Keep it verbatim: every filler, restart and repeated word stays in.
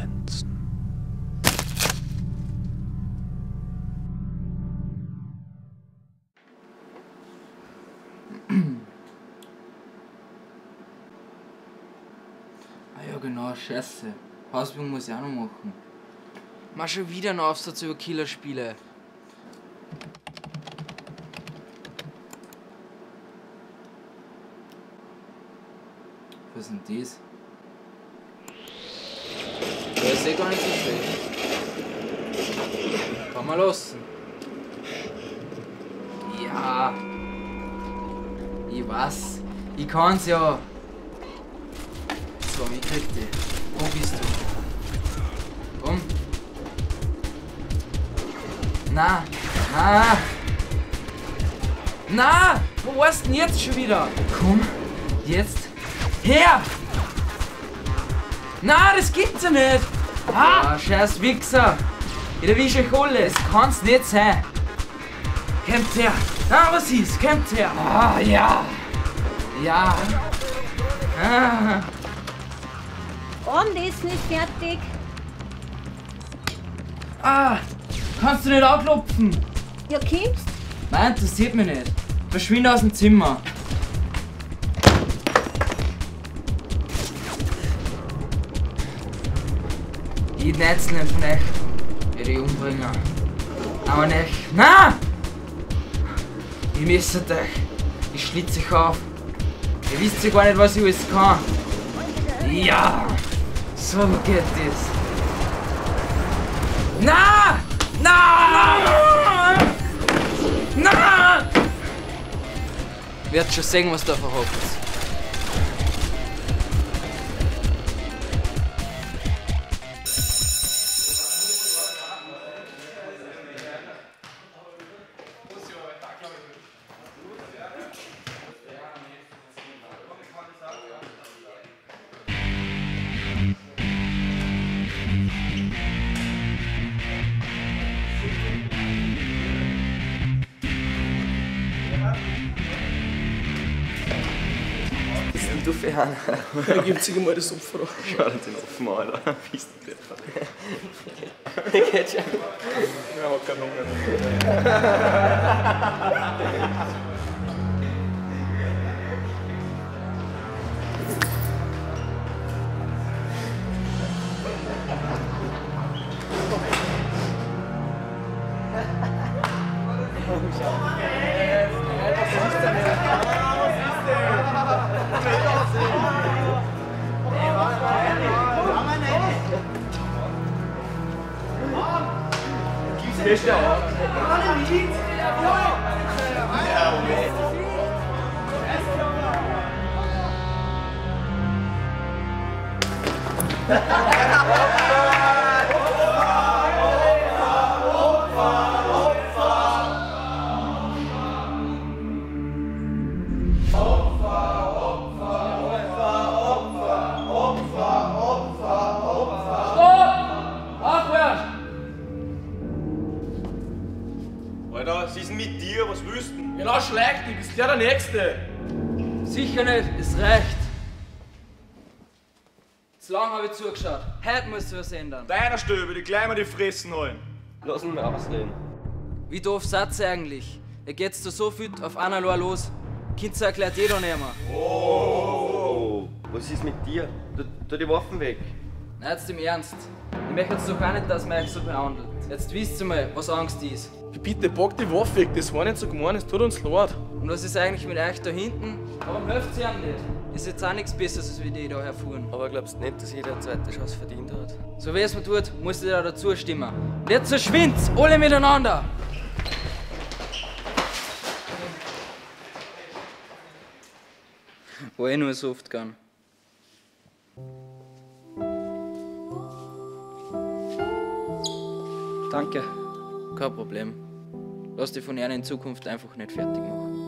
Dance. Ah ja genau, scheiße. Hausübung muss ich auch noch machen. Mach schon wieder einen Aufsatz über Killerspiele. Was ist denn das? Das ist eh gar nicht so schlecht. Kann man lassen. Ja. Ich weiß. Ich kann's ja. So, wie kriegt die? Wo bist du? Komm. Na, na. Na! Wo warst denn jetzt schon wieder? Komm, jetzt. Her! Na, das gibt's ja nicht! Ah, scheiß Wichser! Ich erwische euch alle, es kann's nicht sein! Kommt her! Ah, was ist? Kommt her! Ah, ja! Ja! Ah. Und ist nicht fertig. Ah! Kannst du nicht anklopfen? Ja, kommst? Nein, das sieht mich nicht. Verschwinde aus dem Zimmer. Jeden einzelnen von euch werde ich umbringen. Aber nicht. Nein! Ich messet euch. Ich schlitze euch auf. Ihr wisst ja gar nicht, was ich alles kann. Ja! So geht das. Na! Na! Na! Wird schon sehen, was da verhofft. Du fern. Da gibt sich mal das Opfer. Schau dir den offen an, Alter. Bist du Treffer. Geht schon. Ja, hat keinen Hunger. Bist du auch? Alter, was ist denn mit dir? Was willst du denn? Genau, schläg dich, bist ja der Nächste. Sicher nicht, es reicht. Zu lange habe ich zugeschaut. Heute muss sich was ändern. Deiner Stöbe, die gleich mal die Fressen holen. Lass ihn mal ausreden. Wie doof seid ihr eigentlich? Ihr geht's da so viel auf einer Lohr los. Kind erklärt jeder nicht mehr. Oh, was ist mit dir? Tu, tu die Waffen weg. Nein, jetzt im Ernst. Ich möchte jetzt doch auch nicht, dass man euch so behandelt. Jetzt wisst ihr mal, was Angst ist. Bitte, pack die Waffe weg, das war nicht so gemein, es tut uns leid. Und was ist eigentlich mit euch da hinten? Warum helft ihr ihm nicht? Ist jetzt auch nichts Besseres, als wie die da herfuhren. Aber glaubst du nicht, dass jeder eine zweite Chance verdient hat? So wie es mir tut, muss ich da dazu stimmen. Und jetzt verschwindt's, alle miteinander! Wo ich nur so oft kann. Danke. Kein Problem. Lass dich von ihnen in Zukunft einfach nicht fertig machen.